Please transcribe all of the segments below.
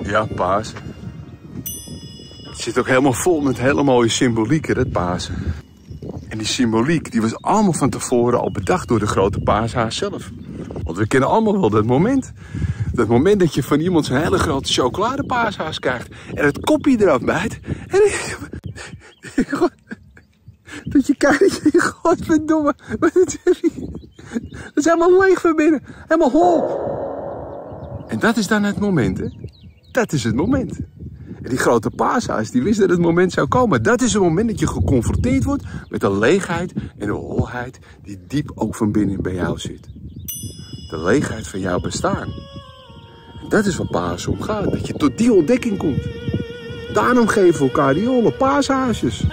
Ja, Pasen. Het zit ook helemaal vol met hele mooie symbolieken, het Pasen. En die symboliek die was allemaal van tevoren al bedacht door de grote paashaas zelf. Want we kennen allemaal wel dat moment. Dat moment dat je van iemand zo'n hele grote chocoladepaashaas krijgt. En het kopje eraf bijt. En dat je kijkt, godverdomme. Dat is helemaal leeg van binnen. Helemaal hol. En dat is dan het moment, hè. Dat is het moment. En die grote paashaas, die wist dat het moment zou komen. Dat is het moment dat je geconfronteerd wordt met de leegheid en de holheid die diep ook van binnen bij jou zit. De leegheid van jouw bestaan. En dat is wat Pasen om gaat, dat je tot die ontdekking komt. Daarom geven we elkaar die holle paashaasjes.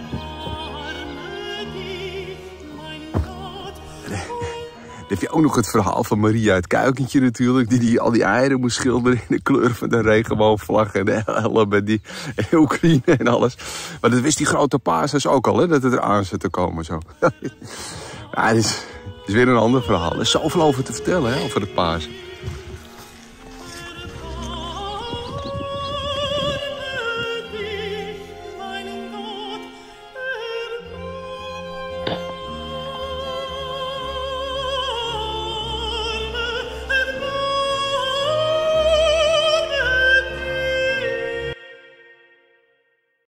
Dan heb je ook nog het verhaal van Maria het kuikentje natuurlijk, die al die eieren moest schilderen in de kleur van de regenboogvlag en de helm en die Oekraïne en alles. Maar dat wist die grote paashaas ook al, hè, dat het eraan zit te komen zo. Ja, het is weer een ander verhaal. Er is zoveel over te vertellen, hè, over de Pasen.